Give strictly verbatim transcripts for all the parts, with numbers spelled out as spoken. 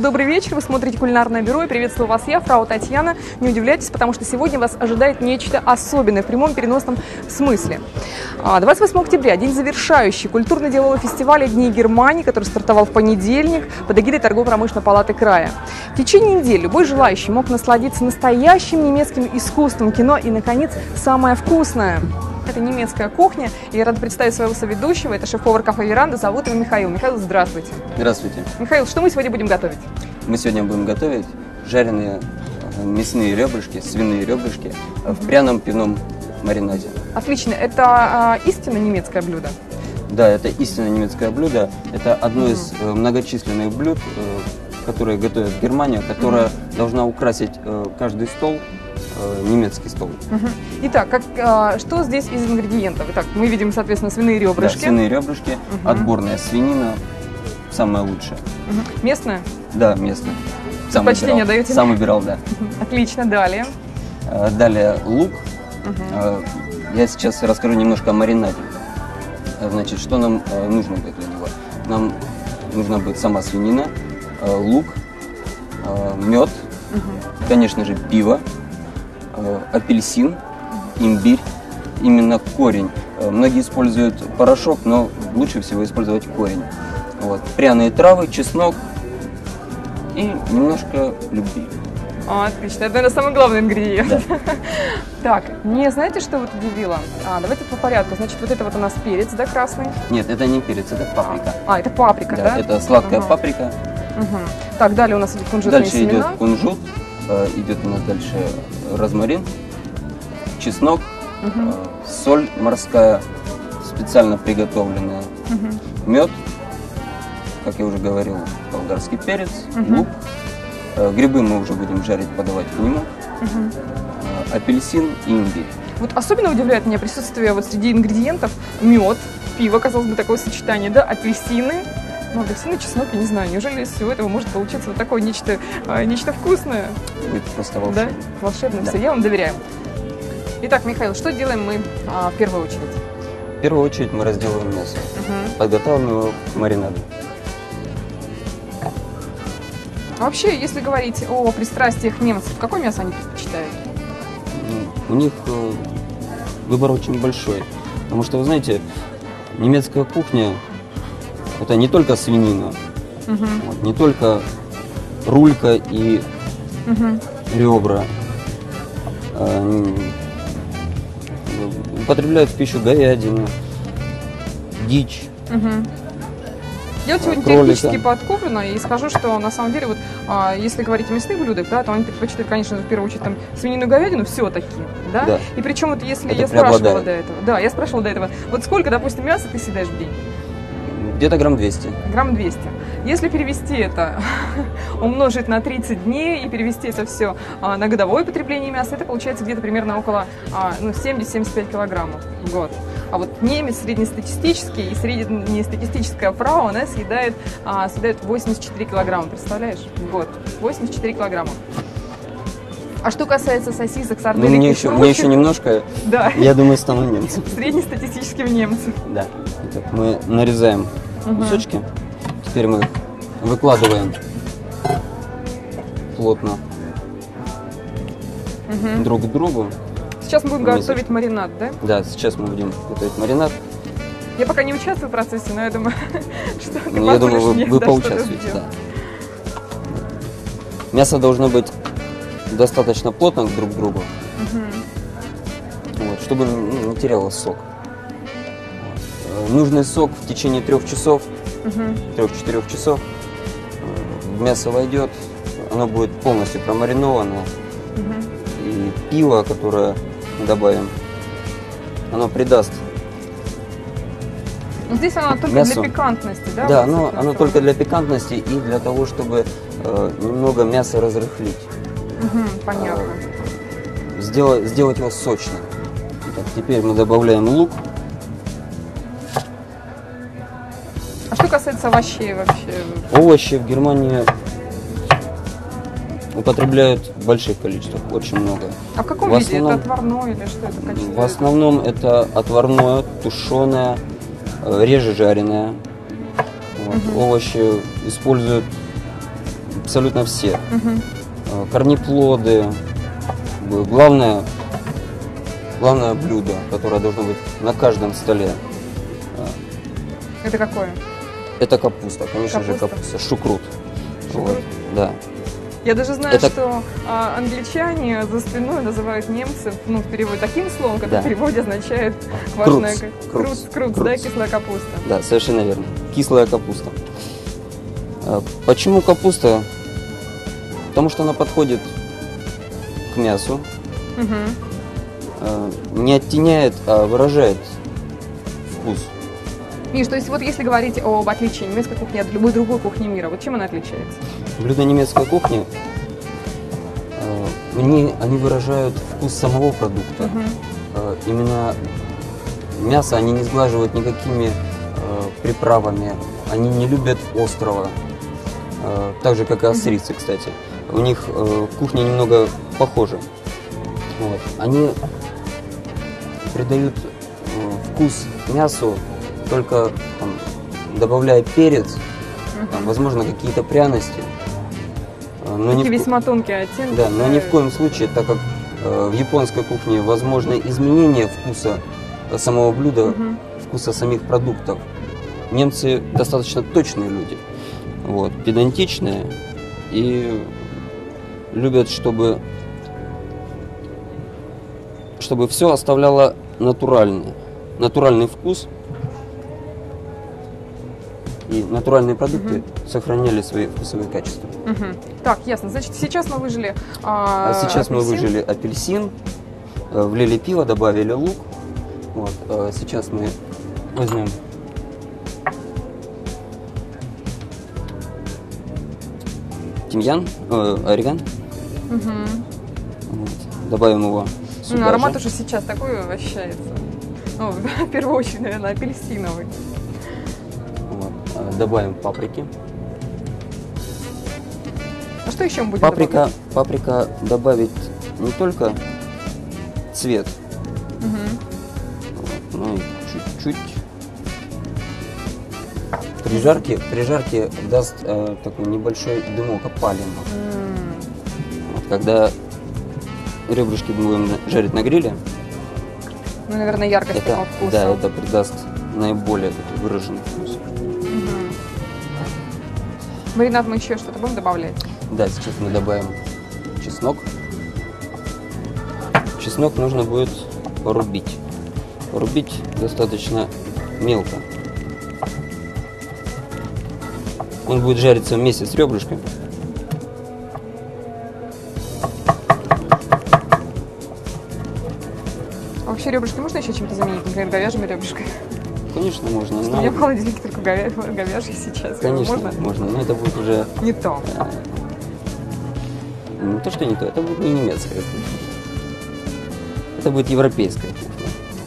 Добрый вечер, вы смотрите «Кулинарное бюро» и приветствую вас я, фрау Татьяна. Не удивляйтесь, потому что сегодня вас ожидает нечто особенное в прямом переносном смысле. двадцать восьмого октября, день завершающий культурно-делового фестиваля «Дни Германии», который стартовал в понедельник под эгидой торгово-промышленной палаты края. В течение недели любой желающий мог насладиться настоящим немецким искусством, кино и, наконец, самое вкусное. Это немецкая кухня, и я рада представить своего соведущего. Это шеф-повар кафе «Веранда», зовут его Михаил. Михаил, здравствуйте. Здравствуйте. Михаил, что мы сегодня будем готовить? Мы сегодня будем готовить жареные мясные ребрышки, свиные ребрышки в пряном пивном маринаде. Отлично. Это э, истинно немецкое блюдо? Да, это истинно немецкое блюдо. Это одно из э, многочисленных блюд, э, которые готовят в Германии, которая mm-hmm. должна украсить э, каждый стол. Немецкий стол. Угу. Итак, как, а, что здесь из ингредиентов? Итак, мы видим, соответственно, свиные ребрышки. Да, свиные ребрышки, угу. Отборная свинина, самая лучшая. Угу. Местная? Да, местная. Сам Предпочтение выбирал. даете? Сам выбирал, да. Отлично, далее. Далее лук. Угу. Я сейчас расскажу немножко о маринаде. Значит, что нам нужно будет для него? Нам нужна будет сама свинина, лук, мед, угу. конечно же, пиво, апельсин, имбирь, именно корень. Многие используют порошок, но лучше всего использовать корень. Вот. Пряные травы, чеснок и немножко любви. О, отлично, это, наверное, самый главный ингредиент. Да. Так, мне знаете, что вот удивило? А, давайте по порядку. Значит, вот это вот у нас перец, да, красный? Нет, это не перец, это паприка. А, это паприка, да? Да, это сладкая угу. паприка. Угу. Так, далее у нас идет кунжутные дальше семена. идет кунжут, идет у нас дальше розмарин, чеснок, угу. соль морская, специально приготовленная, угу. мед, как я уже говорил, болгарский перец, угу. лук. Грибы мы уже будем жарить, подавать к нему, угу. апельсин и имбирь. Вот особенно удивляет меня присутствие вот среди ингредиентов мед, пиво, казалось бы, такое сочетание, да, апельсины. Ну, апельсины, чеснок, я не знаю, неужели из всего этого может получиться вот такое нечто, а, нечто вкусное? Будет просто волшебно. Да? Волшебно, да. Все, я вам доверяю. Итак, Михаил, что делаем мы а, в первую очередь? В первую очередь мы разделываем мясо, угу. подготавливаем его к маринаду. Вообще, если говорить о пристрастиях немцев, какое мясо они предпочитают? У них э, выбор очень большой, потому что, вы знаете, немецкая кухня — это не только свинина, угу. вот, не только рулька и угу. ребра. Э, употребляют в пищу говядину, дичь. Угу. Я вот сегодня кролика. Теоретически подкуплена и скажу, что на самом деле, вот, а, если говорить о мясных блюдах, да, то они предпочитают, конечно, в первую очередь там, свинину, говядину, все-таки, да? да. И причем вот если Это я спрашивала преобладает. до этого, да, я спрашивала до этого, вот сколько, допустим, мяса ты съедаешь в день? Где-то грамм двести. Грамм двести. Если перевести это, умножить на тридцать дней и перевести это все а, на годовое потребление мяса, это получается где-то примерно около а, ну, семьдесят-семьдесят пять килограммов в год. А вот немец среднестатистический и среднестатистическая фрау, она съедает, а, съедает восемьдесят четыре килограмма, представляешь, в год. восемьдесят четыре килограмма. А что касается сосисок, сарделек ну, мне и еще, прочих, мне еще немножко, да. я думаю, стану немцем. Среднестатистическим немцем. Да. Итак, мы нарезаем угу. кусочки. Теперь мы выкладываем плотно угу. друг к другу. Сейчас мы будем Месяц. готовить маринад, да? Да, сейчас мы будем готовить маринад. Я пока не участвую в процессе, но я думаю, что ты ну, я думаю, вы, мне, вы да, поучаствуете. Да. Мясо должно быть достаточно плотно друг к другу, угу. вот, чтобы ну, не терялось сок. Вот. Нужный сок в течение трех часов, угу. трех-четырех часов в мясо войдет, оно будет полностью промариновано. Угу. И пиво, которое добавим, оно придаст. Здесь оно только мясу. Для пикантности, да? Да, оно, оно только для пикантности и для того, чтобы э, немного мяса разрыхлить. Угу, понятно. Э, сделать, сделать его сочным. Итак, теперь мы добавляем лук. А что касается овощей вообще? Овощи в Германии употребляют в больших количествах, очень много. А в каком в виде? основном, это отварное или что это качество? В основном это отварное, тушеное, реже жареное. Вот. Угу. Овощи используют абсолютно все. Мгм. Э, Корнеплоды. Как бы Главное, главное блюдо, которое должно быть на каждом столе. Это какое? Это капуста, конечно же, Капуста? капуста. Шукрут. Шукрут? Вот, да. Я даже знаю, Это- что а, англичане за спиной называют немцев, ну, в переводе таким словом, которое Да. в переводе означает квашеная Круц, ка- круц, круц, круц, круц. да, кислая капуста. Да, совершенно верно. Кислая капуста. А Почему капуста? Потому что она подходит к мясу, Мгм. э, не оттеняет, а выражает вкус. Миш, то есть вот если говорить об отличии немецкой кухни от любой другой кухни мира, вот чем она отличается? Блюда немецкой кухни, э, они, они выражают вкус самого продукта. Мгм. Э, Именно мясо они не сглаживают никакими э, приправами, они не любят острого, Э, так же, как и австрийцы, кстати. У них э, кухня немного похожа. Вот. Они придают э, вкус мясу только там, добавляя перец, там, возможно, какие-то пряности. Э, Но не Такие в ко- весьма тонкие оттенки. да, но ни в коем случае, так как э, в японской кухне возможно изменение вкуса э, самого блюда, Мгм. вкуса самих продуктов. Немцы достаточно точные люди, вот, педантичные и любят, чтобы, чтобы все оставляло натуральный, натуральный вкус. И натуральные продукты сохраняли свои вкусовые качества. Мгм. Так, ясно. Значит, сейчас мы выжили а, А сейчас мы апельсин. выжили апельсин, э, влили пиво, добавили лук. Вот, э, сейчас мы возьмем тимьян, э, ореган, Мгм. вот, добавим его сюда Ну, аромат же. уже сейчас такой ощущается. Ну, в первую очередь, наверное, апельсиновый. Вот, э, добавим паприки. А что еще мы будем Паприка, добавлять? паприка добавит не только цвет, Мгм. вот, но и чуть-чуть. При жарке, при жарке даст э, такой небольшой дымок опалин. М. Вот, когда ребрышки будем на- жарить на гриле, Ну, наверное, яркость это, такого вкуса. да, это придаст наиболее такой выраженный вкус. Мгм. Маринад мы еще что-то будем добавлять? Да, сейчас мы добавим чеснок. Чеснок нужно будет порубить. Порубить достаточно мелко. Он будет жариться вместе с ребрышками. А вообще ребрышки можно еще чем-то заменить? Например, говяжьими ребрышками? Конечно, можно. У но- меня в холодильнике только говя... говяжьи сейчас. Конечно, Можно? можно. Но это будет уже Не то. не то, что не то, это будет не немецкая кухня. Это будет европейская кухня.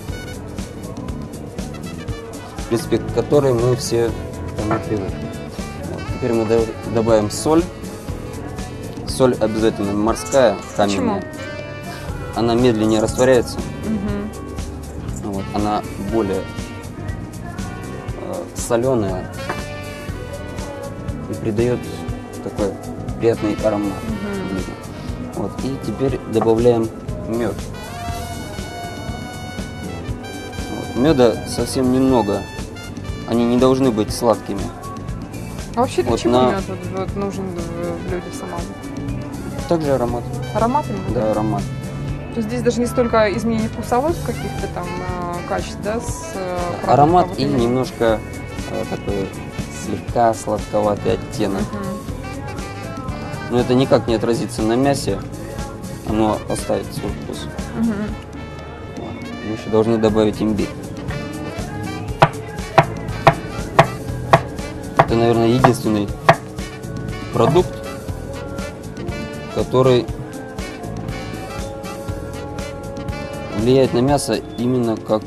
В принципе, к которой мы все давно привыкли. Вот. Теперь мы до- добавим соль. Соль обязательно морская, каменная. Почему? Она медленнее растворяется. Мгм. Вот. Она более соленая и придает такой приятный аромат. Мгм. Вот. И теперь добавляем мед. Вот. Меда совсем немного. Они не должны быть сладкими. А вообще для Вот чего на- мед вот, вот нужен в блюде самому? Также аромат. Аромат именно? Да, аромат. То есть здесь даже не столько изменение вкусовых каких-то там э, качеств, да, с э, продуктом, Аромат а вот и именно- немножко э, такой слегка сладковатый оттенок. Мгм. Но это никак не отразится на мясе. Оно оставит свой вкус. Мгм. Вот. Мы еще должны добавить имбирь. Это, наверное, единственный продукт, который влияет на мясо именно как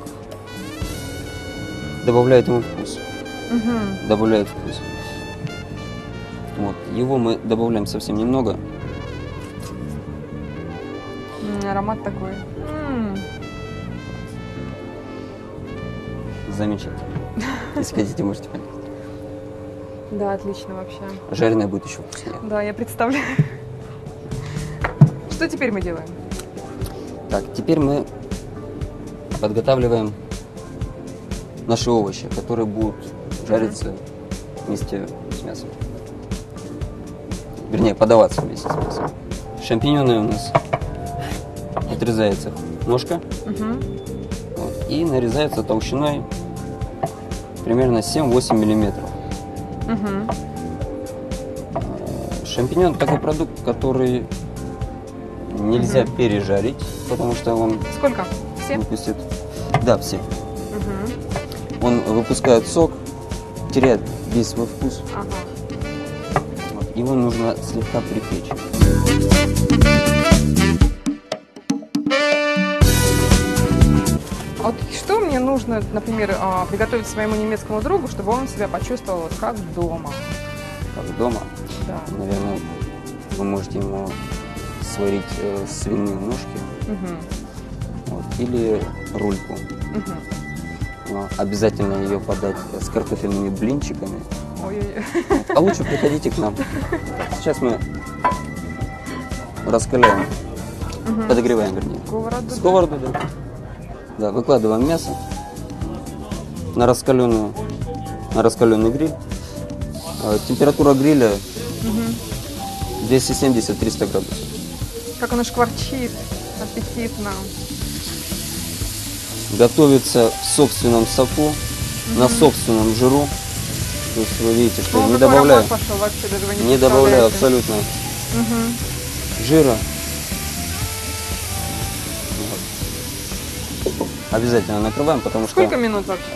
добавляет ему вкус. Мгм. Добавляет вкус. Вот. Его мы добавляем совсем немного. М, Аромат такой. М. Замечательно. Если хотите, можете понять. Да, отлично вообще. Жареное будет еще вкуснее. Да, я представляю. Что теперь мы делаем? Так, теперь мы подготавливаем наши овощи, которые будут жариться вместе с мясом. Вернее, подаваться вместе с мясом. Шампиньоны у нас отрезается ножка, Угу. вот, и нарезается толщиной примерно семь-восемь миллиметров. Угу. Шампиньон такой продукт, который нельзя Мгм. пережарить, потому что он Сколько? Все? выпустит. Да, все. Угу. Он выпускает сок, теряет весь свой вкус. Ага. Вот, его нужно слегка припечь. А вот что мне нужно, например, а, приготовить своему немецкому другу, чтобы он себя почувствовал вот как дома? Как дома, Да. наверное, вы можете ему сварить э, свиные ножки, Угу. вот, или рульку. Угу. Но обязательно ее подать с картофельными блинчиками. Ой-ой-ой. А лучше приходите к нам. Сейчас мы раскаляем, Мгм. подогреваем, вернее, Сковороду. сковороду, да. Да, выкладываем мясо на раскаленную, на раскаленный гриль. Э, Температура гриля Мгм. двести семьдесят - триста градусов. Как оно шкварчит, аппетитно. Готовится в собственном соку, на собственном жиру. То есть вы видите, что О, я не какой добавляю, аромат пошел вообще, даже вы не не добавляю представляете. абсолютно Мгм. жира. Вот. Обязательно накрываем, потому Сколько что минут вообще?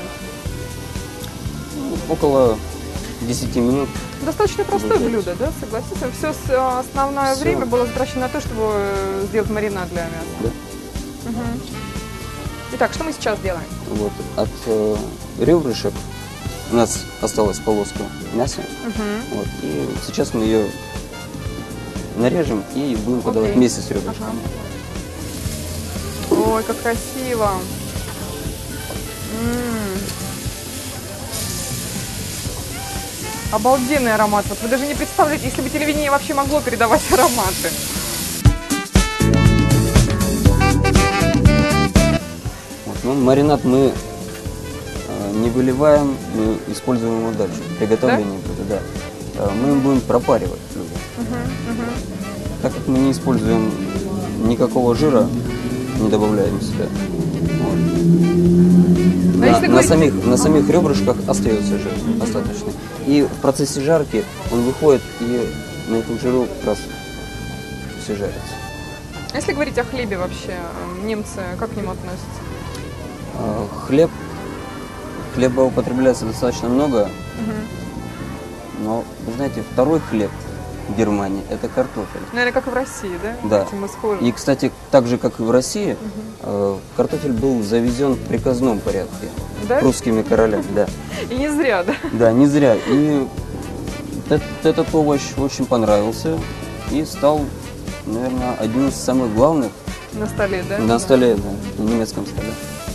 около десяти минут. Достаточно простое Будет. блюдо, да, согласитесь? Все основное Всё. время было затрачено на то, чтобы э, сделать маринад для мяса. Да. Мгм. Итак, что мы сейчас делаем? Вот. От э, ребрышек у нас осталась полоска мяса. Мгм. Вот. И сейчас мы ее нарежем и будем подавать Окей. вместе с ребрышками. Ага. Ой, как красиво. М. Обалденный аромат. Вот вы даже не представляете, если бы телевидение вообще могло передавать ароматы. Вот. Ну, маринад мы э, не выливаем, мы используем его дальше. При приготовлении блюда, да. Э, мы им будем пропаривать блюдо. Мгм, мгм. Так как мы не используем никакого жира, не добавляем сюда. Вот. Но На, если на говорить- самих, на самих ребрышках остается жир остаточный. И в процессе жарки он выходит, и на этом жиру как раз все жарится. А если говорить о хлебе вообще, э, немцы как к нему относятся? А, Хлеб. Хлеба употребляется достаточно много, Мгм. но, вы знаете, второй хлеб в Германии – это картофель. Наверное, как и в России, да? Да. Этим мы схожи. И, кстати, так же, как и в России, э, картофель был завезен в приказном порядке Да? русскими королями. Да. И не зря, да? Да, не зря. И этот, этот овощ очень понравился и стал, наверное, одним из самых главных На столе, да? на столе, да, на немецком столе.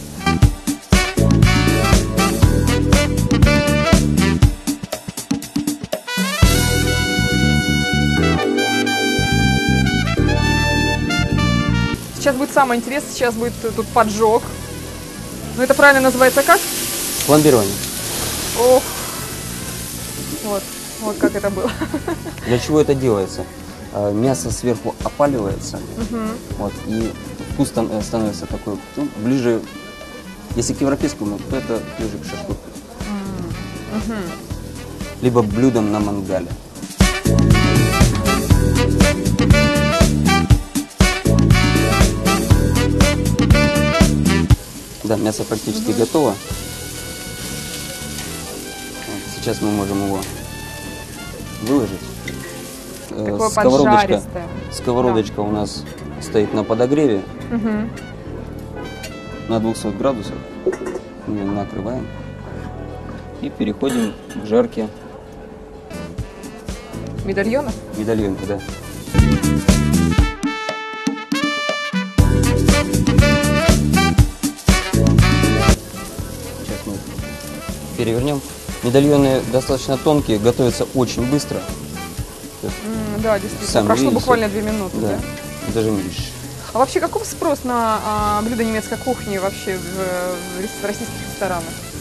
Сейчас будет самое интересное, сейчас будет э, тут поджог. Ну, это правильно называется как? Пломбирование. Ох. Вот, вот как это было. Для чего это делается? Э, Мясо сверху опаливается, Мгм. вот, и вкус стан- э, становится такой, ну, ближе, если к европейскому, то это ближе к шашлыку. Мгм. Либо блюдом на мангале. Да, мясо практически готово. Вот, сейчас мы можем его выложить. Э, Такое сковородочка поджаристое. сковородочка у нас стоит на подогреве Мгм. на двухсот градусах. Мы ее накрываем и переходим к жарке Медальонов? медальонки, да. Сейчас мы перевернем. Медальоны достаточно тонкие, готовятся очень быстро. М, да, действительно. Сам Прошло видите. буквально две минуты, да? Да, даже меньше. А вообще каков спрос на а, блюда немецкой кухни вообще в, в рес- в российских ресторанах?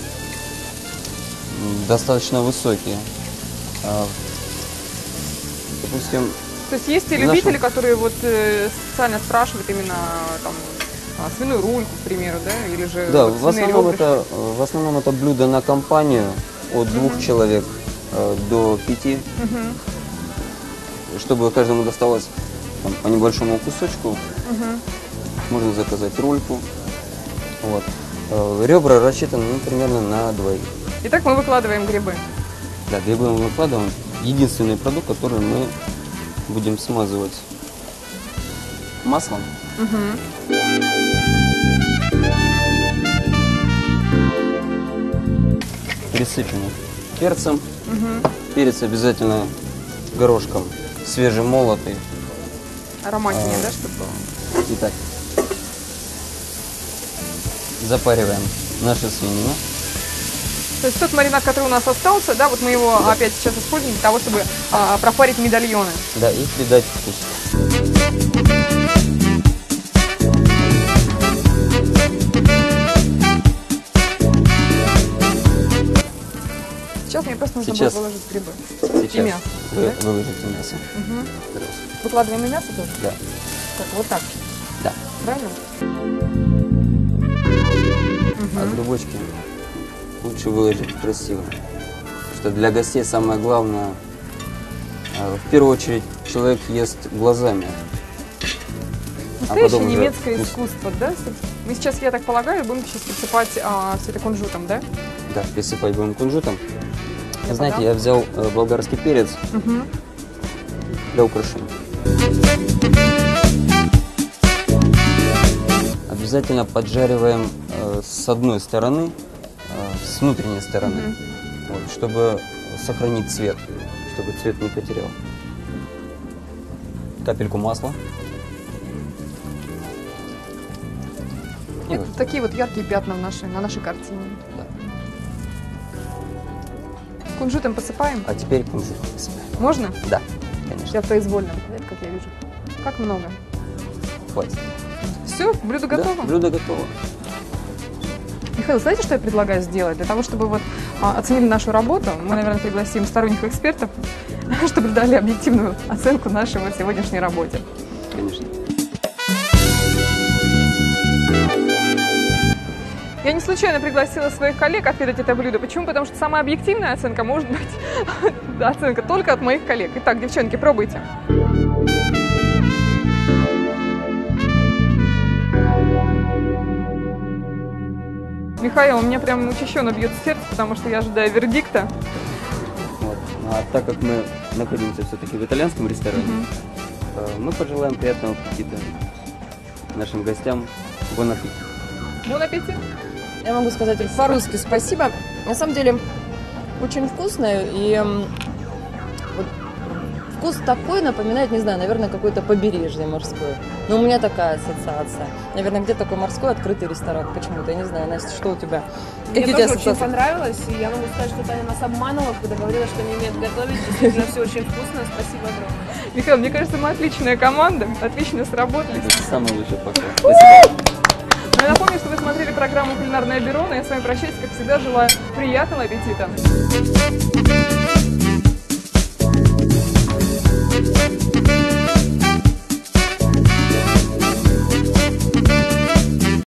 Достаточно высокие. А, Допустим, То есть есть и В нашем- любители, которые вот э, специально спрашивают именно там а, свиную рульку, к примеру, да, или же да, вот в свиные основном, ребрышки. это, э, в основном это блюдо на компанию от двух человек э, до пяти, Мгм, чтобы каждому досталось там, по небольшому кусочку. мгм. Можно заказать рульку. Вот. Э, Ребра рассчитаны ну, примерно на двоих. Итак, мы выкладываем грибы. Да, грибы мы выкладываем. Единственный продукт, который мы будем смазывать маслом. Мгм. Присыпем перцем. Мгм. Перец обязательно горошком свежемолотый. Ароматнее, А. да, чтобы было? Итак, запариваем нашу свинину. То есть тот маринад, который у нас остался, да, вот мы его опять сейчас используем для того, чтобы а, пропарить медальоны. Да, и придать вкус. Сейчас мне просто нужно Сейчас. будет выложить грибы. Сейчас мясо, вы да? выложите мясо. Мгм. Пожалуйста. Выкладываем и мясо тоже? Да, Так, вот так, да. правильно? А Мгм. грибочки лучше выложить красиво. Потому что для гостей самое главное, а, в первую очередь, человек ест глазами. Настоящее потом уже немецкое вкус. искусство, да? Мы сейчас, я так полагаю, будем сейчас присыпать а, все это кунжутом, да? Да, присыпать будем кунжутом. Я Знаете, подам. я взял э, болгарский перец Мгм. для украшения. Обязательно поджариваем э, с одной стороны, э, с внутренней стороны, Мгм. вот, чтобы сохранить цвет, чтобы цвет не потерял. Капельку масла. И Это вот, такие вот яркие пятна в нашей, на нашей картине. да. Кунжутом посыпаем? А теперь кунжут посыпаем. Можно? Да, конечно, Я произвольно, да, как я вижу. Как много. хватит. Все, блюдо Да, готово. блюдо готово. Михаил, знаете, что я предлагаю сделать? Для того, чтобы вот а, оценили нашу работу, мы, наверное, пригласим сторонних экспертов, чтобы дали объективную оценку нашей сегодняшней работе. Конечно. Я не случайно пригласила своих коллег отведать это блюдо. Почему? Потому что самая объективная оценка может быть да, оценка только от моих коллег. Итак, девчонки, пробуйте. Михаил, у меня прям учащенно бьет сердце, потому что я ожидаю вердикта. Вот. А так как мы находимся все-таки в итальянском ресторане, Мгм. э, мы пожелаем приятного аппетита нашим гостям. Бон аппетит. Бон аппетит. Я могу сказать по-русски спасибо. На самом деле очень вкусно, и м, вот вкус такой напоминает, не знаю, наверное, какое-то побережье морское. Но у меня такая ассоциация. Наверное, где такой морской открытый ресторан почему-то. Я не знаю, Настя, что у тебя? Мне Какие у тоже тебя очень ассоциации? понравилось, и я могу сказать, что Таня нас обманывала, когда говорила, что не умеет готовить. Действительно, все очень вкусно. Спасибо огромное. Михаил, мне кажется, мы отличная команда, отлично сработали. Это самый лучший пока. Спасибо. Ну, я напомню, что вы смотрели программу «Кулинарное бюро», но я с вами прощаюсь, как всегда, желаю приятного аппетита.